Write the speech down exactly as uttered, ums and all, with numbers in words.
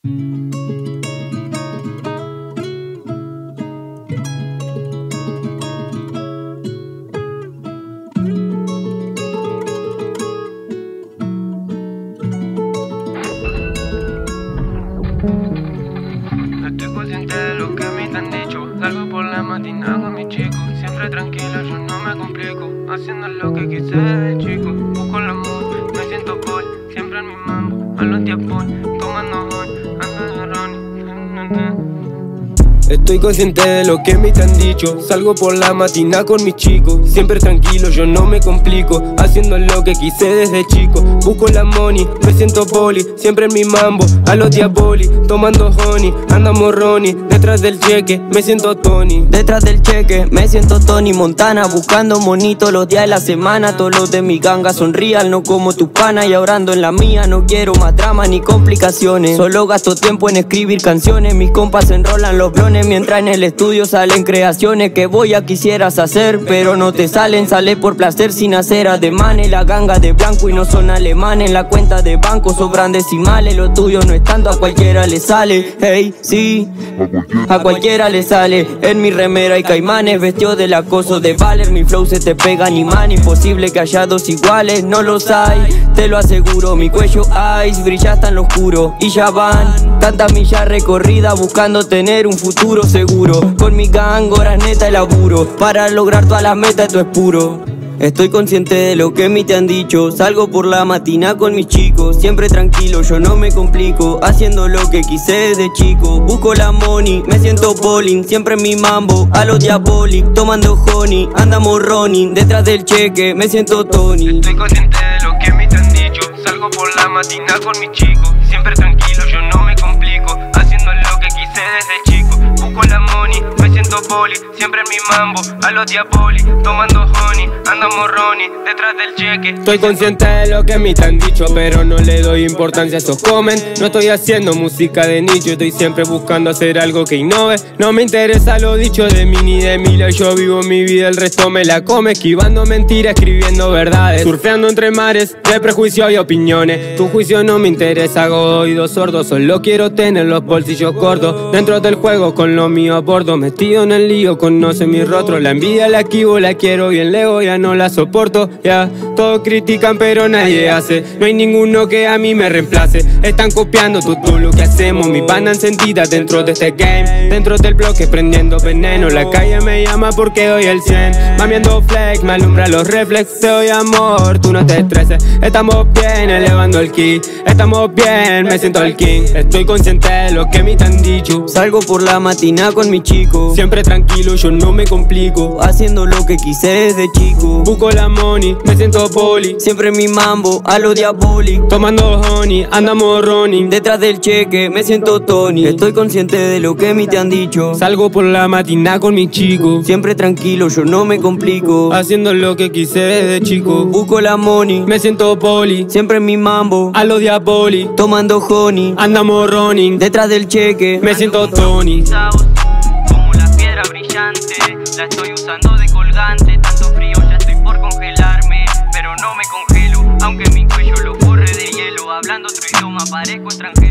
Estoy consciente de lo que me han dicho. Salgo por la mañana con mis chicos, siempre tranquilo, yo no me complico, haciendo lo que quise desde chico. Busco el amor, me siento Paul, siempre en mi mambo, a los días Paul, tomando hon, ando de Ronnie. Estoy consciente de lo que me han dicho. Salgo por la mañana con mis chicos, siempre tranquilo, yo no me complico, haciendo lo que quise desde chico. Busco la money, me siento poli, siempre en mi mambo, a los diaboli, tomando honey, andamos Ronnie. Detrás del cheque, me siento Tony. Detrás del cheque, me siento Tony Montana, buscando monito los días de la semana. Todos los de mi ganga son real, no como tu pana, y orando en la mía. No quiero más drama ni complicaciones, solo gasto tiempo en escribir canciones. Mis compas enrolan los blones, mientras en el estudio salen creaciones que voy a quisieras hacer, pero no te salen. Sale por placer sin hacer ademanes. La ganga de blanco y no son alemanes. La cuenta de banco sobran decimales. Lo tuyo no es tanto, a cualquiera le sale. Hey, sí, a cualquiera le sale. En mi remera hay caimanes, vestido del acoso de Valer. Mi flow se te pega ni man, imposible que haya dos iguales. No los hay, te lo aseguro. Mi cuello ice, brilla hasta en lo oscuro. Y ya van tantas millas recorridas buscando tener un futuro seguro. Con mi gang, horas neta y laburo, para lograr todas las metas esto es puro. Estoy consciente de lo que me te han dicho. Salgo por la mañana con mis chicos, siempre tranquilo, yo no me complico, haciendo lo que quise desde chico. Busco la money, me siento bowling, siempre en mi mambo, a los diabolic, tomando honey, andamos Ronnie. Detrás del cheque, me siento Tony. Estoy consciente de lo que me te han dicho. Salgo por la mañana con mis chicos, siempre tranquilo, yo no me complico, haciendo lo que quise desde chico. Busco la money, me siento poli, siempre en mi mambo, a los diaboli, tomando honey, andamos Ronnie. Detrás del cheque, estoy consciente de lo que me te han dicho, pero no le doy importancia a esos comen. No estoy haciendo música de nicho, estoy siempre buscando hacer algo que innove. No me interesa lo dicho de mí ni de Mila, yo vivo mi vida, el resto me la come. Esquivando mentiras, escribiendo verdades, surfeando entre mares de prejuicio y opiniones. Tu juicio no me interesa, hago oídos sordos, solo quiero tener los bolsillos cortos. Dentro del juego con lo mío a bordo, metido en el lío, conoce mi rostro. La envidia la esquivo, la quiero bien lejos, ya no la soporto. Ya, todos critican pero nadie hace, no hay ninguno que a mí me reemplace. Están copiando todo lo que hacemos, mi banda encendida dentro de este game. Dentro del bloque prendiendo veneno, la calle me llama porque doy el cien. Mamiendo flex, me alumbra los reflex, te doy amor, tú no te estreses. Estamos bien, elevando el ki, estamos bien, me siento el king. Estoy consciente de lo que me te han dicho. Salgo por la mañana con mis chicos, siempre tranquilo, yo no me complico, haciendo lo que quise desde chico. Busco la money, me siento poli, siempre en mi mambo, a lo diabolic, tomando honey, andamos Ronnie. Detrás del cheque, me siento Tony. Estoy consciente de lo que me te han dicho. Salgo por la mañana con mis chicos, siempre tranquilo, yo no me complico, haciendo lo que quise desde chico. Busco la money, me siento poli, siempre en mi mambo, a lo diaboli, tomando honey, andamos Ronnie. Detrás del cheque, me siento Tony. Como la piedra brillante, la estoy usando de colgante. Tanto frío, ya estoy por congelarme, pero no me congelo, aunque mi cuello lo corre de hielo. Hablando otro idioma, parezco extranjero.